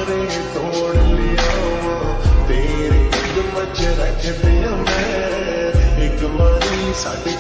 सारे तोड़ लिया तेरे कदम च रख दिया मैं एक बारी साडे